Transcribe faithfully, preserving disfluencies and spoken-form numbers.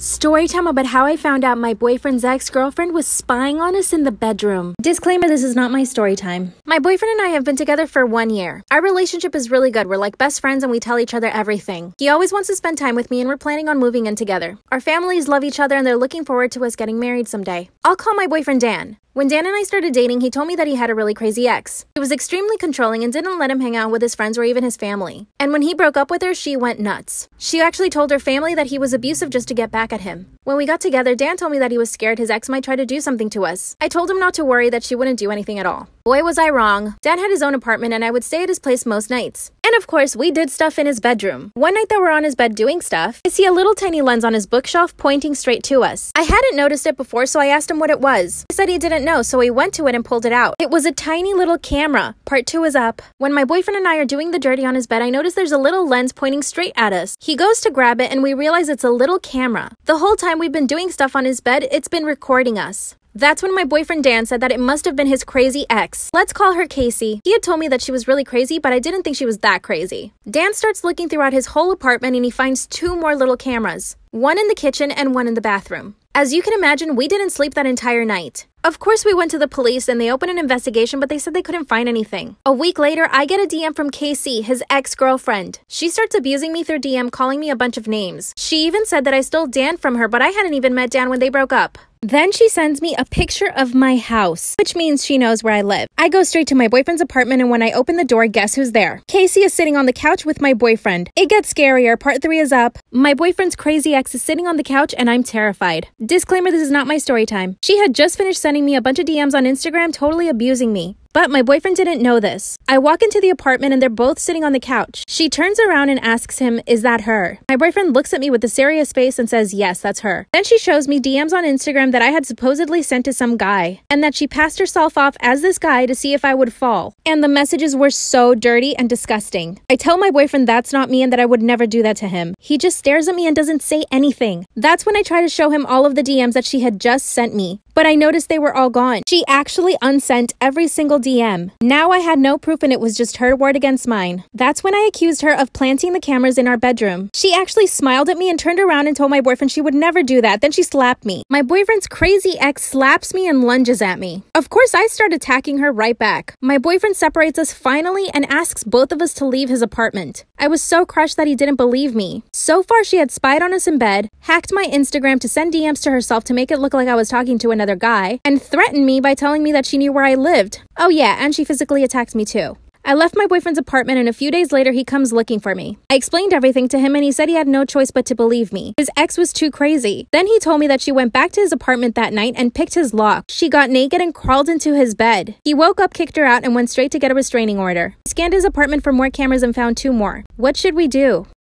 Story time about how I found out my boyfriend's ex-girlfriend was spying on us in the bedroom. Disclaimer, this is not my story time. My boyfriend and I have been together for one year. Our relationship is really good. We're like best friends and we tell each other everything. He always wants to spend time with me and we're planning on moving in together. Our families love each other and they're looking forward to us getting married someday. I'll call my boyfriend Dan. When Dan and I started dating, he told me that he had a really crazy ex. He was extremely controlling and didn't let him hang out with his friends or even his family. And when he broke up with her, she went nuts. She actually told her family that he was abusive just to get back at him. When we got together, Dan told me that he was scared his ex might try to do something to us. I told him not to worry, that she wouldn't do anything at all. Boy, was I wrong. Dan had his own apartment and I would stay at his place most nights. And of course, we did stuff in his bedroom. One night that we're on his bed doing stuff, I see a little tiny lens on his bookshelf pointing straight to us. I hadn't noticed it before, so I asked him what it was. He said he didn't know, so he went to it and pulled it out. It was a tiny little camera. Part two is up. When my boyfriend and I are doing the dirty on his bed, I notice there's a little lens pointing straight at us. He goes to grab it and we realize it's a little camera. The whole time we've been doing stuff on his bed, it's been recording us. That's when my boyfriend Dan said that it must have been his crazy ex. Let's call her Casey. He had told me that she was really crazy, but I didn't think she was that crazy. Dan starts looking throughout his whole apartment and he finds two more little cameras. One in the kitchen and one in the bathroom. As you can imagine, we didn't sleep that entire night. Of course, we went to the police and they opened an investigation, but they said they couldn't find anything. A week later, I get a D M from Casey, his ex-girlfriend. She starts abusing me through D M, calling me a bunch of names. She even said that I stole Dan from her, but I hadn't even met Dan when they broke up. Then she sends me a picture of my house, which means she knows where I live. I go straight to my boyfriend's apartment and when I open the door, guess who's there? Casey is sitting on the couch with my boyfriend. It gets scarier. Part three is up. My boyfriend's crazy ex is sitting on the couch and I'm terrified. Disclaimer, this is not my story time. She had just finished sending me a bunch of D Ms on Instagram totally abusing me. But my boyfriend didn't know this. I walk into the apartment and they're both sitting on the couch. She turns around and asks him, "Is that her?" My boyfriend looks at me with a serious face and says, "Yes, that's her." Then she shows me D Ms on Instagram that I had supposedly sent to some guy and that she passed herself off as this guy to see if I would fall. And the messages were so dirty and disgusting. I tell my boyfriend that's not me and that I would never do that to him. He just stares at me and doesn't say anything. That's when I try to show him all of the D Ms that she had just sent me. But I noticed they were all gone. She actually unsent every single D M. Now I had no proof and it was just her word against mine. That's when I accused her of planting the cameras in our bedroom. She actually smiled at me and turned around and told my boyfriend she would never do that. Then she slapped me. My boyfriend's crazy ex slaps me and lunges at me. Of course, I start attacking her right back. My boyfriend separates us finally and asks both of us to leave his apartment. I was so crushed that he didn't believe me. So far, she had spied on us in bed, hacked my Instagram to send D Ms to herself to make it look like I was talking to another guy, and threatened me by telling me that she knew where I lived. Oh yeah, and she physically attacked me too. I left my boyfriend's apartment and a few days later he comes looking for me. I explained everything to him and he said he had no choice but to believe me. His ex was too crazy. Then he told me that she went back to his apartment that night and picked his lock. She got naked and crawled into his bed. He woke up, kicked her out, and went straight to get a restraining order. He scanned his apartment for more cameras and found two more. What should we do?